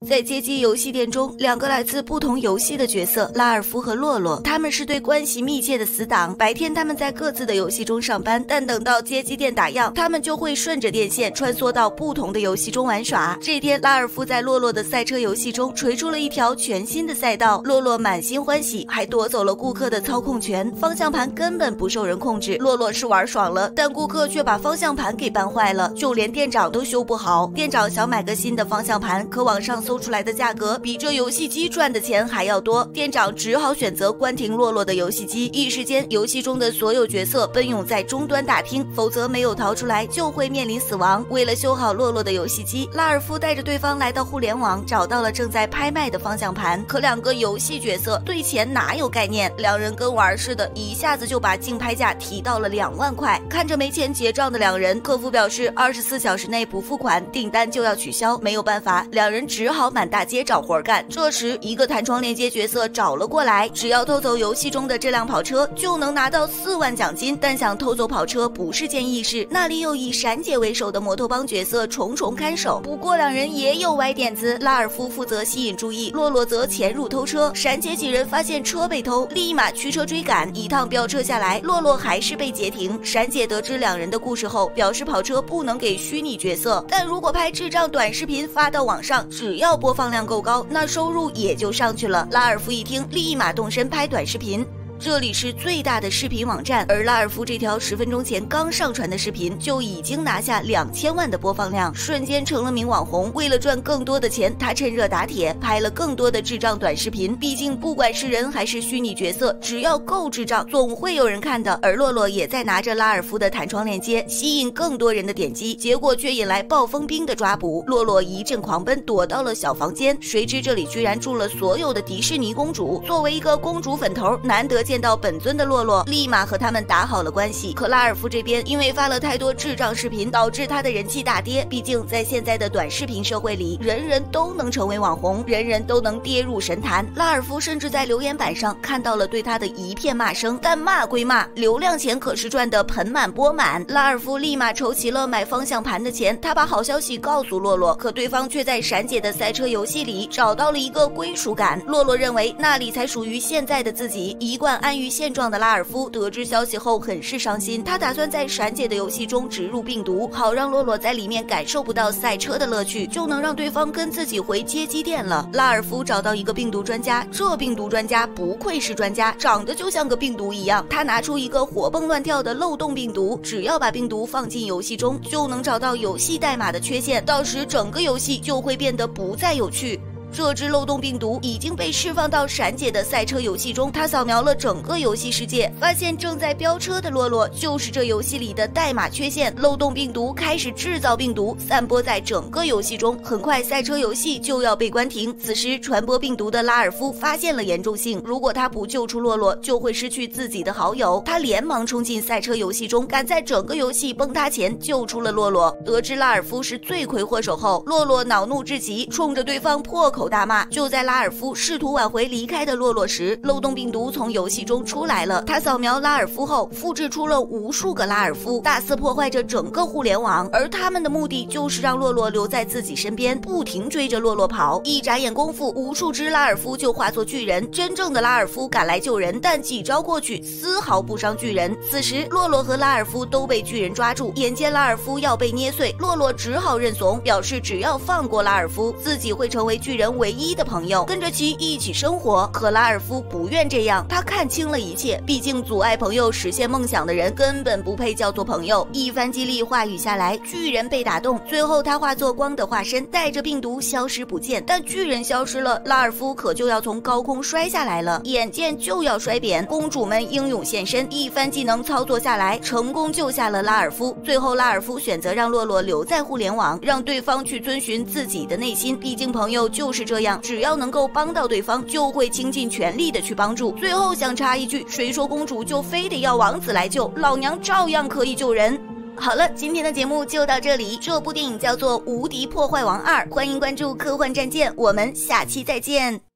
在街机游戏店中，两个来自不同游戏的角色拉尔夫和洛洛，他们是对关系密切的死党。白天他们在各自的游戏中上班，但等到街机店打烊，他们就会顺着电线穿梭到不同的游戏中玩耍。这天，拉尔夫在洛洛的赛车游戏中锤出了一条全新的赛道，洛洛满心欢喜，还夺走了顾客的操控权。方向盘根本不受人控制，洛洛是玩爽了，但顾客却把方向盘给搬坏了，就连店长都修不好。店长想买个新的方向盘，可网上搜出来的价格比这游戏机赚的钱还要多，店长只好选择关停洛洛的游戏机。一时间，游戏中的所有角色奔涌在终端大厅，否则没有逃出来就会面临死亡。为了修好洛洛的游戏机，拉尔夫带着对方来到互联网，找到了正在拍卖的方向盘。可两个游戏角色对钱哪有概念，两人跟玩似的，一下子就把竞拍价提到了2万块。看着没钱结账的两人，客服表示24小时内不付款，订单就要取消。没有办法，两人只好满大街找活干。这时，一个弹窗链接角色找了过来，只要偷走游戏中的这辆跑车，就能拿到4万奖金。但想偷走跑车不是件易事，那里有以闪姐为首的摩托帮角色重重看守。不过两人也有歪点子，拉尔夫负责吸引注意，洛洛则潜入偷车。闪姐几人发现车被偷，立马驱车追赶，一趟飙车下来，洛洛还是被截停。闪姐得知两人的故事后，表示跑车不能给虚拟角色，但如果拍智障短视频发到网上，只要播放量够高，那收入也就上去了。拉尔夫一听，立马动身拍短视频。这里是最大的视频网站，而拉尔夫这条10分钟前刚上传的视频就已经拿下2000万的播放量，瞬间成了名网红。为了赚更多的钱，他趁热打铁，拍了更多的智障短视频。毕竟不管是人还是虚拟角色，只要够智障，总会有人看的。而洛洛也在拿着拉尔夫的弹窗链接，吸引更多人的点击，结果却引来暴风兵的抓捕。洛洛一阵狂奔，躲到了小房间，谁知这里居然住了所有的迪士尼公主。作为一个公主粉头，难得见到本尊的洛洛，立马和他们打好了关系。可拉尔夫这边因为发了太多智障视频，导致他的人气大跌。毕竟在现在的短视频社会里，人人都能成为网红，人人都能跌入神坛。拉尔夫甚至在留言板上看到了对他的一片骂声，但骂归骂，流量钱可是赚得盆满钵满。拉尔夫立马筹齐了买方向盘的钱，他把好消息告诉洛洛，可对方却在闪姐的赛车游戏里找到了一个归属感。洛洛认为那里才属于现在的自己。一贯安于现状的拉尔夫得知消息后很是伤心，他打算在闪姐的游戏中植入病毒，好让洛洛在里面感受不到赛车的乐趣，就能让对方跟自己回街机店了。拉尔夫找到一个病毒专家，这病毒专家不愧是专家，长得就像个病毒一样。他拿出一个活蹦乱跳的漏洞病毒，只要把病毒放进游戏中，就能找到游戏代码的缺陷，到时整个游戏就会变得不再有趣。这只漏洞病毒已经被释放到闪姐的赛车游戏中，他扫描了整个游戏世界，发现正在飙车的洛洛就是这游戏里的代码缺陷。漏洞病毒开始制造病毒，散播在整个游戏中，很快赛车游戏就要被关停。此时传播病毒的拉尔夫发现了严重性，如果他不救出洛洛，就会失去自己的好友。他连忙冲进赛车游戏中，赶在整个游戏崩塌前救出了洛洛。得知拉尔夫是罪魁祸首后，洛洛恼怒至极，冲着对方破口大骂。就在拉尔夫试图挽回离开的洛洛时，漏洞病毒从游戏中出来了。他扫描拉尔夫后，复制出了无数个拉尔夫，大肆破坏着整个互联网。而他们的目的就是让洛洛留在自己身边，不停追着洛洛跑。一眨眼功夫，无数只拉尔夫就化作巨人。真正的拉尔夫赶来救人，但几招过去，丝毫不伤巨人。此时，洛洛和拉尔夫都被巨人抓住，眼见拉尔夫要被捏碎，洛洛只好认怂，表示只要放过拉尔夫，自己会成为巨人唯一的朋友，跟着其一起生活。可拉尔夫不愿这样，他看清了一切，毕竟阻碍朋友实现梦想的人根本不配叫做朋友。一番激励话语下来，巨人被打动，最后他化作光的化身，带着病毒消失不见。但巨人消失了，拉尔夫可就要从高空摔下来了，眼见就要摔扁。公主们英勇现身，一番技能操作下来，成功救下了拉尔夫。最后拉尔夫选择让洛洛留在互联网，让对方去遵循自己的内心，毕竟朋友就是这样，只要能够帮到对方，就会倾尽全力的去帮助。最后想插一句，谁说公主就非得要王子来救？老娘照样可以救人。好了，今天的节目就到这里。这部电影叫做《无敌破坏王2》，欢迎关注科幻战舰，我们下期再见。